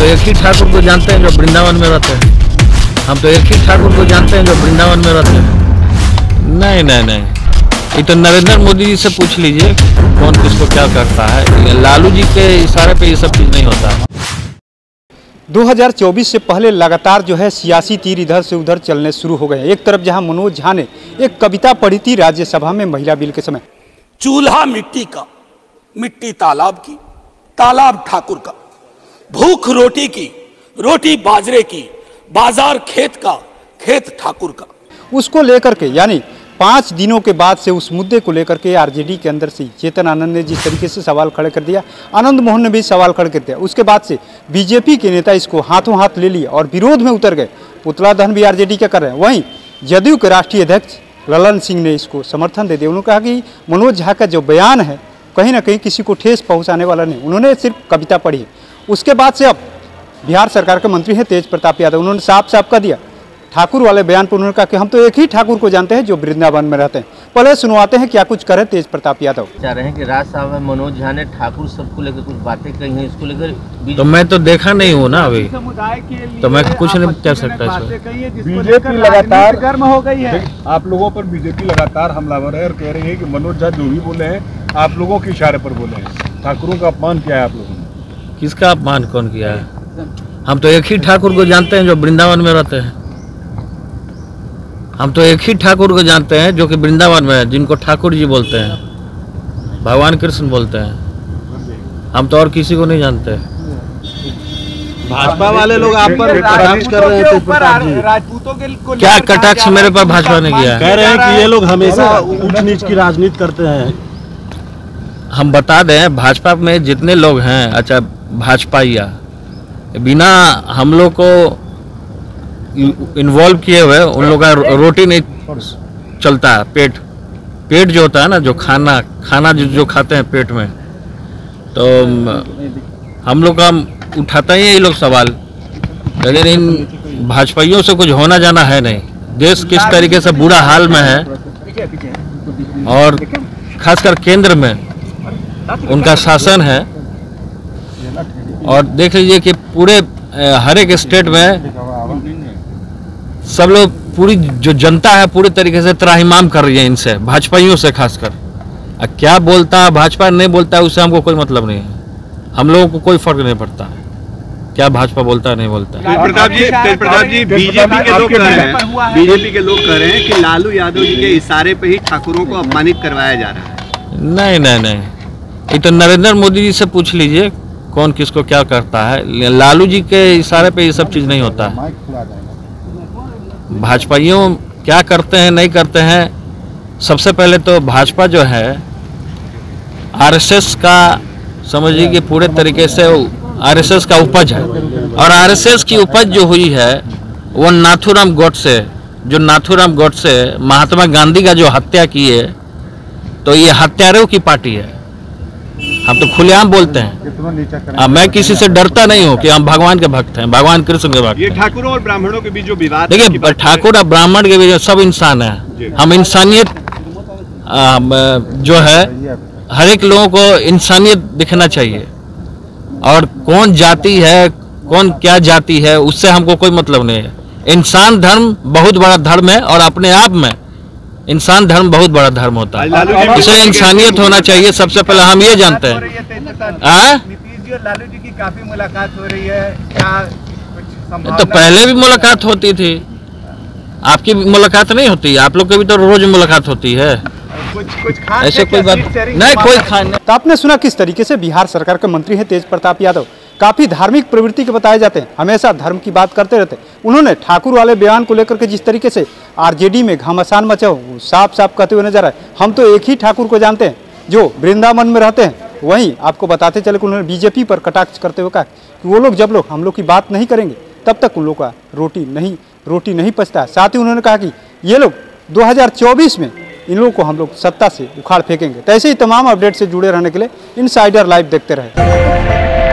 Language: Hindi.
एक ही ठाकुर को जानते हैं जो वृंदावन में रहते हैं। हम तो एक ही ठाकुर को जानते हैं जो वृंदावन में रहते हैं। नहीं नहीं नहीं, ये तो नरेंद्र मोदी जी से पूछ लीजिए कौन किसको क्या करता है। लालू जी के इशारे पे ये सब चीज़ नहीं होता है। 2024 से पहले लगातार जो है सियासी तीर इधर से उधर चलने शुरू हो गए। एक तरफ जहां मनोज झा ने एक कविता पढ़ी थी राज्यसभा में महिला बिल के समय, चूल्हा मिट्टी का, मिट्टी तालाब की, तालाब ठाकुर का, भूख रोटी की, रोटी बाजरे की, बाजार खेत का, खेत ठाकुर का। उसको लेकर के यानी 5 दिनों के बाद से उस मुद्दे को लेकर के आरजेडी के अंदर से चेतन आनंद ने जिस तरीके से सवाल खड़े कर दिया, आनंद मोहन ने भी सवाल खड़े कर दिया। उसके बाद से बीजेपी के नेता इसको हाथों हाथ ले लिए और विरोध में उतर गए। पुतला दहन भी आरजेडी का कर रहे हैं। वहीं जदयू के राष्ट्रीय अध्यक्ष ललन सिंह ने इसको समर्थन दे दिया। उन्होंने कहा कि मनोज झा का जो बयान है कहीं ना कहीं किसी को ठेस पहुँचाने वाला नहीं, उन्होंने सिर्फ कविता पढ़ी है। उसके बाद से अब बिहार सरकार के मंत्री हैं तेज प्रताप यादव, उन्होंने साफ साफ कह दिया ठाकुर वाले बयान पर। उन्होंने कहा कि हम तो एक ही ठाकुर को जानते हैं जो वृंदावन में रहते हैं। पहले सुनवाते हैं क्या कुछ करे तेज प्रताप यादव। चाह रहे हैं कि राज्यसभा में मनोज झा ने ठाकुर सबको लेकर कुछ बातें कही हैं, इसको लेकर तो मैं तो देखा नहीं हूँ ना अभी, तो मैं कुछ नहीं कह सकता। बीजेपी लगातार गर्म हो गई है, आप लोगों पर बीजेपी लगातार हमलावर है और कह रही है कि मनोज झा जो भी बोले हैं आप लोगों के इशारे पर बोले हैं। ठाकुरों का अपमान किया है आप लोगों ने। किसका अपमान कौन किया है? हम तो एक ही ठाकुर को जानते हैं जो वृंदावन में रहते हैं। हम तो एक ही ठाकुर को जानते हैं जो कि वृंदावन में है, जिनको ठाकुर जी बोलते हैं, भगवान कृष्ण बोलते हैं। हम तो और किसी को नहीं जानते। भाजपा वाले लोग आप पर कटाक्ष कर रहे हैं, राजपूतों के क्या कटाक्ष मेरे पर भाजपा ने किया? कह रहे हैं कि ये लोग हमेशा ऊंच नीच की राजनीति करते हैं। हम बता दें भाजपा में जितने लोग हैं, अच्छा भाजपाइया, बिना हम लोग को इन्वॉल्व किए हुए उन लोग का रोटी नहीं चलता है। पेट जो होता है ना, जो खाना जो खाते हैं पेट में, तो हम लोग का उठाता ही है ये लोग सवाल। लेकिन इन भाजपाइयों से कुछ होना जाना है नहीं। देश किस तरीके से बुरा हाल में है और खासकर केंद्र में उनका शासन है। और देख लीजिए कि पूरे हर एक स्टेट में सब लोग, पूरी जो जनता है पूरी तरीके से त्राहिमाम कर रही है इनसे, भाजपाइयों से खासकर। क्या बोलता है भाजपा नहीं बोलता है उससे हमको कोई मतलब नहीं है। हम लोगों को कोई फर्क नहीं पड़ता है क्या भाजपा बोलता है नहीं बोलता है। तेज प्रताप जी बीजेपी के लोग कह रहे हैं कि लालू यादव जी के इशारे पे ही ठाकुरों को अपमानित करवाया जा रहा है। नहीं नहीं नहीं, ये तो नरेंद्र मोदी जी से पूछ लीजिए कौन किसको क्या करता है। लालू जी के इशारे पे ये सब चीज़ नहीं होता है। भाजपाइयों क्या करते हैं नहीं करते हैं, सबसे पहले तो भाजपा जो है आरएसएस का, समझिए कि पूरे तरीके से आरएसएस का उपज है। और आरएसएस की उपज जो हुई है वो नाथूराम गोडसे, जो नाथूराम गोडसे महात्मा गांधी का जो हत्या की है, तो ये हत्यारों की पार्टी है। हम तो खुलेआम बोलते हैं। मैं किसी से डरता नहीं हूँ कि हम भगवान के भक्त हैं, भगवान कृष्ण के भक्त। ये ठाकुरों और ब्राह्मणों के बीच जो विवाद, देखिए ठाकुर और ब्राह्मण के बीच सब इंसान है। हम इंसानियत जो है, हर एक लोगों को इंसानियत दिखना चाहिए। और कौन जाति है कौन क्या जाति है उससे हमको कोई मतलब नहीं है। इंसान धर्म बहुत बड़ा धर्म है और अपने आप में इंसान धर्म बहुत बड़ा धर्म होता है। इसलिए इंसानियत होना चाहिए सबसे पहले, हम ये जानते हैं। नीतीश जी और लालू जी की काफी मुलाकात हो रही है, क्या कुछ तो पहले भी मुलाकात होती थी, आपकी मुलाकात नहीं होती? आप लोग की भी तो रोज मुलाकात होती है। कुछ ऐसे कोई बात नहीं, कोई खाने। तो आपने सुना किस तरीके से बिहार सरकार के मंत्री हैं तेज प्रताप यादव, काफ़ी धार्मिक प्रवृत्ति के बताए जाते हैं, हमेशा धर्म की बात करते रहते हैं। उन्होंने ठाकुर वाले बयान को लेकर के जिस तरीके से आरजेडी में घमासान मचा हो, साफ साफ कहते हुए नजर आए, हम तो एक ही ठाकुर को जानते हैं जो वृंदावन में रहते हैं। वहीं आपको बताते चले कि उन्होंने बीजेपी पर कटाक्ष करते हुए कहा कि वो लोग जब लोग हम लोग की बात नहीं करेंगे तब तक उन लोग का रोटी नहीं पचता है। साथ ही उन्होंने कहा कि ये लोग 2024 में इन लोगों को हम लोग सत्ता से उखाड़ फेंकेंगे। तो ऐसे ही तमाम अपडेट से जुड़े रहने के लिए इनसाइडर लाइव देखते रहे।